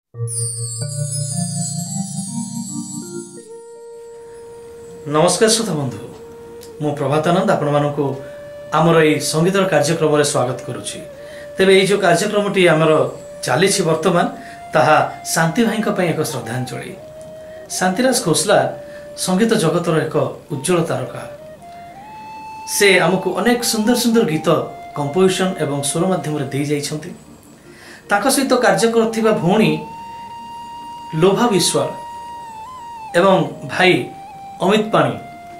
नमस्कार श्रोता बंधु मु प्रभातानंद आपण मानक आमर ये संगीतर कार्यक्रम में स्वागत करुच्ची। तेबे ये जो कार्यक्रमटी आमर चली बर्तमान ताहा शांति भाई एक श्रद्धांजलि। शांतिराज खोसला संगीत जगतर एक उज्जवल तारका। से आमको अनेक सुंदर सुंदर गीत कंपोजिशन एवं स्वर माध्यम दे जाइछंती। ताका सहित कार्य करथिबा भौणी लोभा विश्वाल एवं भाई अमित पाणी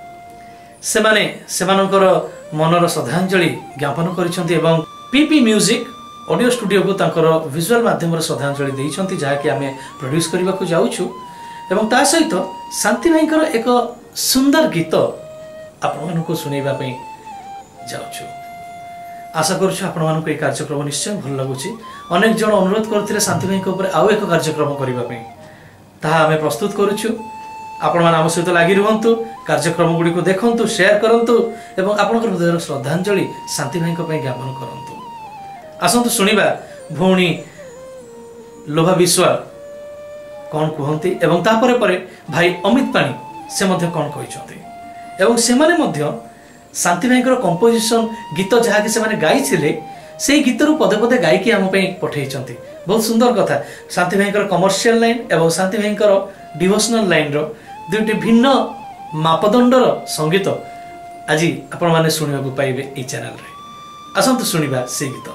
सेमानकर मनर श्रद्धांजलि ज्ञापन करिसेंती एवं पीपी म्यूजिक ऑडियो स्टूडियो को तांकर विजुअल माध्यम श्रद्धांजलि देइछंती जहाँकि आमे प्रोड्यूस करबा को जाउछु एवं ता सहित शांति भाईकर एक सुंदर गीत आपण मानक सुनैबा पई जाउछु। आशा करूछु आपण मानक ए कार्यक्रम निश्चय भल लागुची। अनेक जन अनुरोध करथिले शांति भाई के ऊपर आउ एक कार्यक्रम करबा पई ताहा आमे प्रस्तुत करूछु। आपण मान आम सहित लगी रुहतु, कार्यक्रम गुड़ी को देखंतु, शेयर करंतु एवं आपण हृदय श्रद्धांजलि शांति भाई को ज्ञापन करंतु। आसंतु सुनिबा भौणी लोभा विश्वाल कौन कहती एवं तापरे परे भाई अमित पाणी से मध्य कौन कहते एवं से माने मध्य शांति भाई कंपोजिशन गीत जहाँ कि से गाई से गीत रु पदे पदे गायकी आम पठे। बहुत सुंदर कथा। शांति भाई कमर्शियल लाइन एवं शांति भाई डिवोशनल लाइन रो दुईटी भिन्न मापदंडर संगीत आज आपण माने सुनिबा को पाइबे ए चैनल रे। आसंतु सुनिबा से गीत।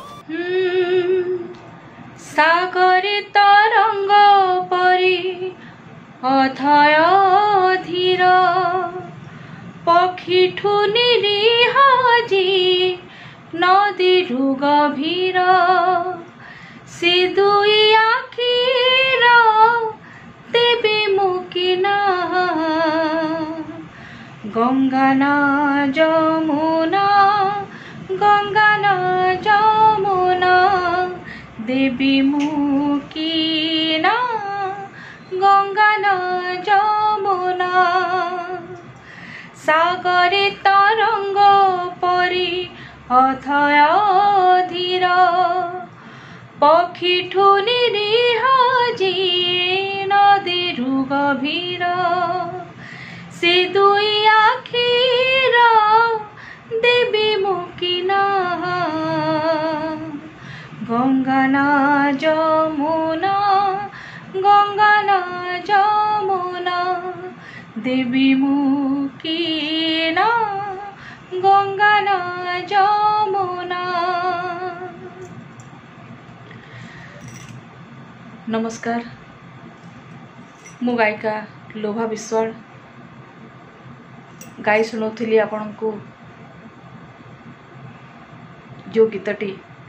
सागरे तरंग परी अथय धीर पक्षीठु निरीहाजी नदीरु गभीर से दुई आखिर देवी मुकिना गंगाना जमुना गंगाना जमुना देवी मुकिना गंगाना जमुना सागरे तरंग परी अथय धीर पक्षीठु निरीहाजी नदीरु गभीर से दुई आखिर देवी मुकिना गंगाना जमुना गंगाना जमुना देवी मुकिना गंगाना जमुना। नमस्कार, मु गायिका लोभा विश्वाल गाई शुणुली आपण को जो गीतटी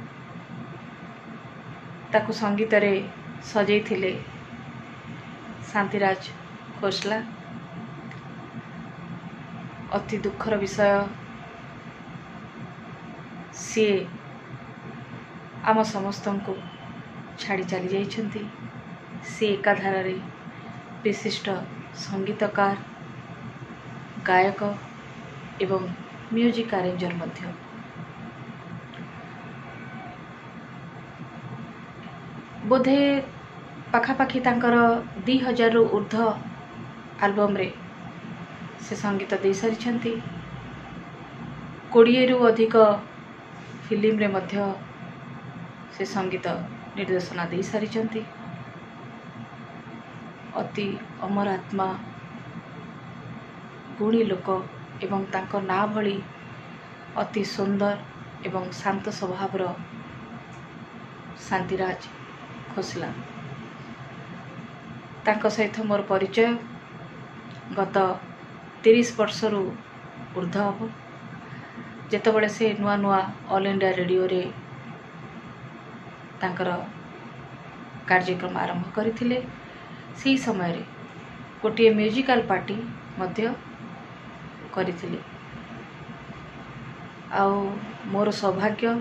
ताकु संगीत रे सजै थिले शांतिराज खोसला। अति दुखर विषय सी आम समस्त को छाड़ी चली जाइछंती। से एकाधार रे विशिष्ट संगीतकार गायक एवं म्यूजिक अरेंजर मध्य। बोधे पाखापाखि तांकर 2000 रु ऊर्ध्व आल्बम रे से संगीत दे सारी। 20 रु अधिक फिल्म रे मध्य से संगीत निर्देशना दे सारी। अति अमर आत्मा गुणी लोक एवं तांको ना भली अति सुंदर एवं शांत स्वभावर शांतिराज खोसला। तांको सहित मोर परिचय गत 30 वर्ष रु ऊर्ध्व हम जेतबेले से नुआ नुआ ऑल इंडिया रेडियो रे तांकर कार्यक्रम आरंभ करथिले। सी समय रे गोटे म्यूजिकल पार्टी मध्य करथिले। आउ मोर सौभाग्य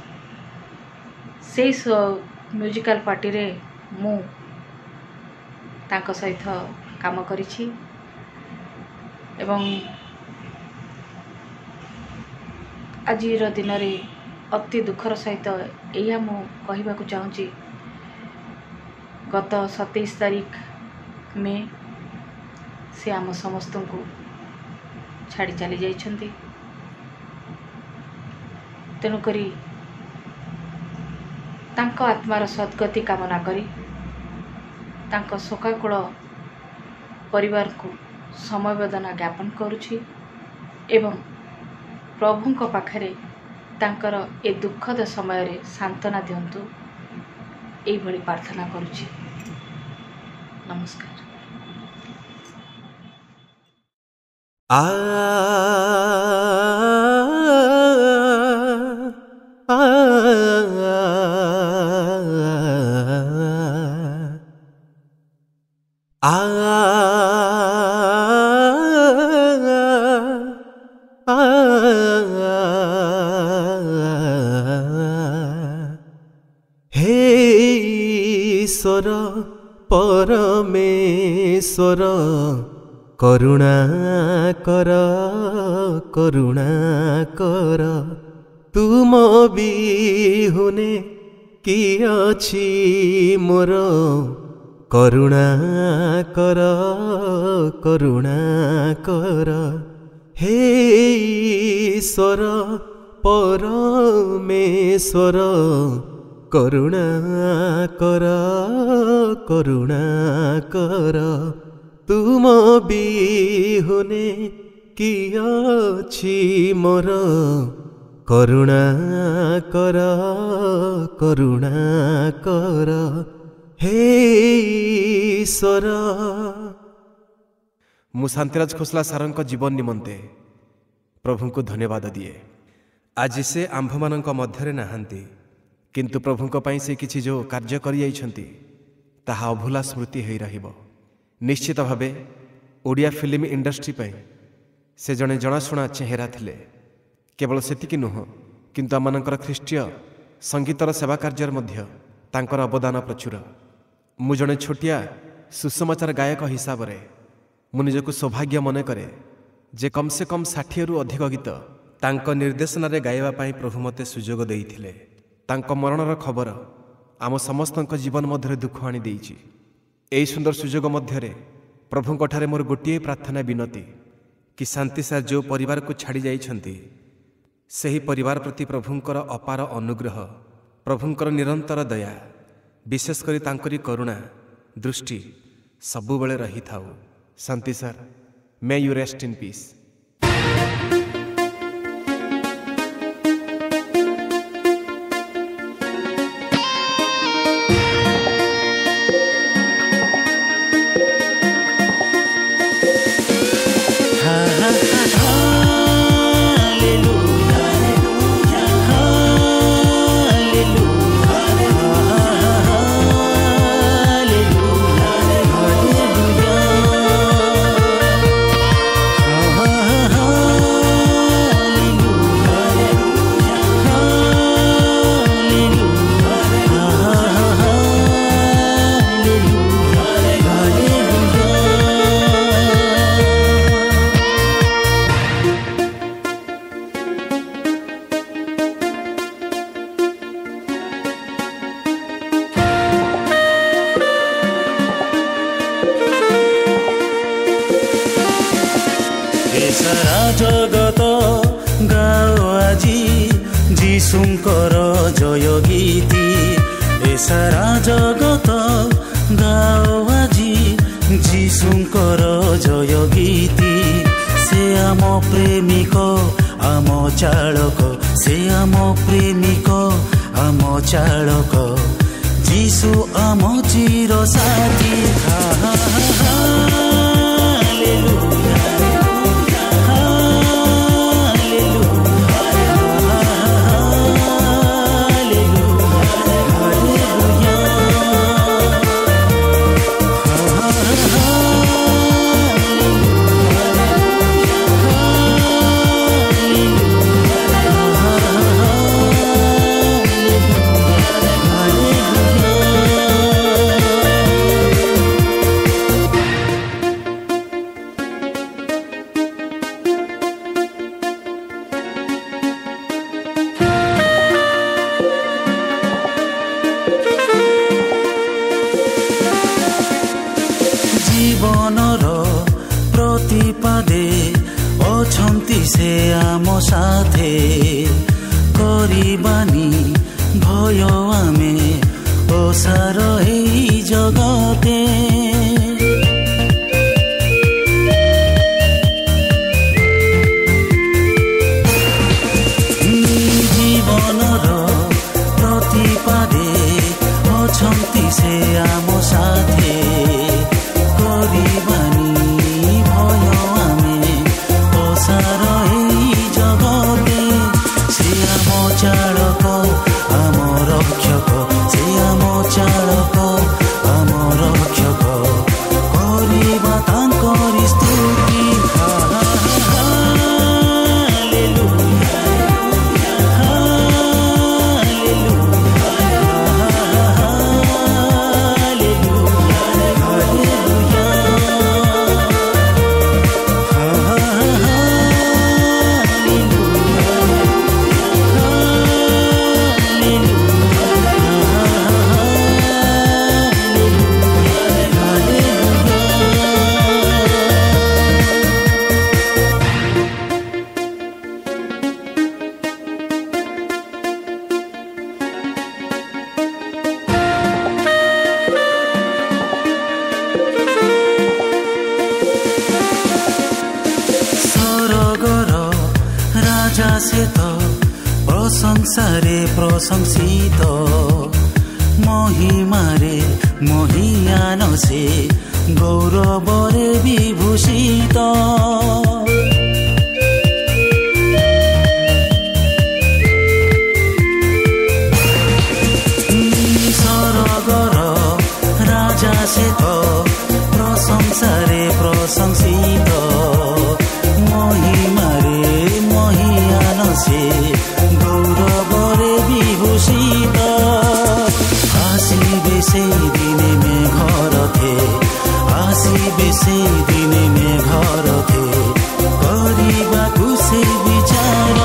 से म्यूजिकल पार्टी रे मु तांको सहित काम करिछि एवं आजिर दिन में अति दुखर सहित यह मु कहबाकू चाहूँगी गत 27 तारीख में से आम समस्त को छाड़ी चली जाइछन्ति। तेणुकरी तांको आत्मार सद्गति कामना करी तांको शोकाकुल परिवार को समवेदना ज्ञापन करुछि एवं प्रभुंको पाखरे तांकर ए दुखद समय रे सांत्वना दियंतु एई भली प्रार्थना करुछि। नमस्कार। हे ईश्वर परमेश्वर करुणा कर तुम बिहुने कि अछि मोर करुणा कर हे ईश्वर परमेश्वर करुणा कर तुम बिहुने कि अछि मोर करुणा कर हे ईश्वर। मु शांतिराज खोसला सारंक जीवन निमंते प्रभु को धन्यवाद दिए। आज से आंभ मानक मध्यरे नाहांती किंतु प्रभु पई से किछि जो कार्य करि आइछंती ताहा अभुला स्मृति होई रहिबो। निश्चित भावे ओडिया फिल्म इंडस्ट्री पई से जणे जनाशुना चेहरा थिले। केवल सेतिकी नुह किंतु आमनकर ख्रीष्टीय संगीतर सेवा कार्यर मध्य तांकर अवदान प्रचुर। मु जणे छोटिया सुसमाचार गायक हिसाब रे मु निजको सौभाग्य मन करे जे कम से कम 60 रु अधिक गीत तांको निर्देशन रे गायबा पई प्रभु मते सुजोग देइथिले। तांको मरणर खबर आम समस्तक जीवन मध्य दुख आनी देइछि। एई सुंदर सुजोग मध्य प्रभुंक ठारे मोर गोटिए प्रार्थना विनती कि शांति सार जो परिवार को छाड़ी जाइछंती सही परिवार प्रति प्रभुंकर अपार अनुग्रह प्रभुंकर निरंतर दया विशेष करी तांकरी करुणा दृष्टि सबु बेले रही थाउ। शांति सार may you rest in peace. सारा जगत गाओ आजी जीशुंकर जय गीति। ए सारा जगत गाओ आजी जीशुंकर जय गीति। से आम प्रेमिक आम चालक से आम प्रेमिक आम चालक जीशु आम चिर साथी। से आम साथे करिबानी भय आमे ओसार एई जगते जीवनर प्रतिपादे अछंती से आम साथे करिबानी भय आमे ओसार एई जगते से आम चालक आम रक्षक से आम चालक आम रक्षक करिबा तांकरि स्तुति प्रशंसारे प्रशंसित महिमारे महियान से गौरवरे विभूषित सरगर राजा से प्रशंसारे प्रशंसित महिमारे महियान से गौरवरे विभूषित आसिबे से दिने में घर थे आसिबे से दिने में घर थे କରିବାକୁ से विचार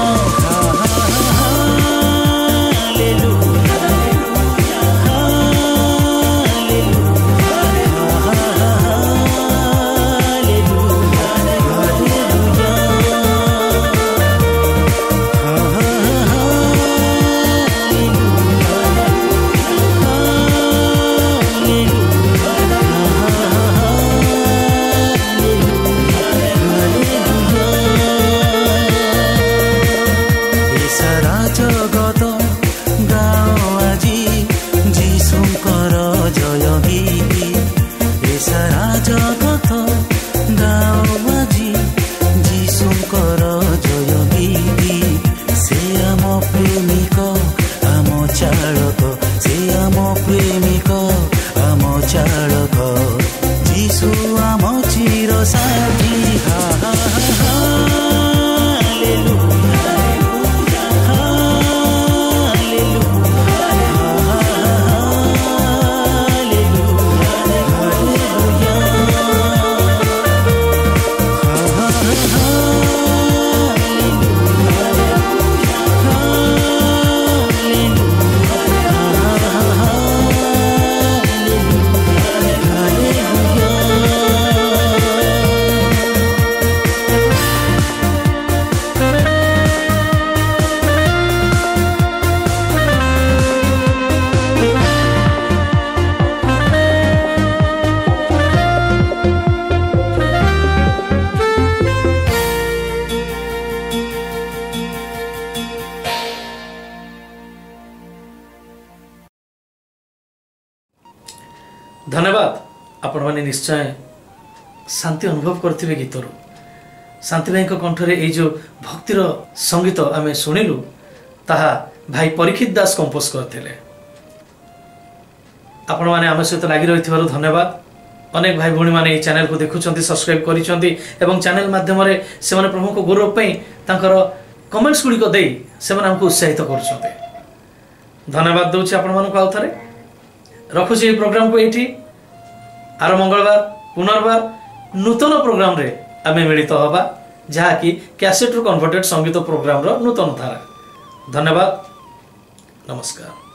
धन्यवाद। आपण मैंने निश्चय शांति अनुभव करथिबे गीतर शांति भाई कंठरे ये जो भक्तिर संगीत आम शुणिलु ताहा भाई परीक्षित दास कंपोज करथिले। आपण माने आम सहित लगी रही धन्यवाद। अनेक भाई भौणी माने चैनल को देखुछंती सब्सक्राइब करिसंती एवं चैनल माध्यम रे से माने प्रभु को गौरव पई तांकर कमेंट्स गुडी को देई से माने हमको उत्साहित करछंती। धन्यवाद दउछि आपण मानको आउथरे रखुछि ए प्रोग्राम को एठी आर मंगलवार पुनर्बार नूतन प्रोग्राम रे आमे मिलित हबा जहा कि कैसेट रु कन्वर्टेड संगीत प्रोग्राम रो नूतन धारा। धन्यवाद, नमस्कार।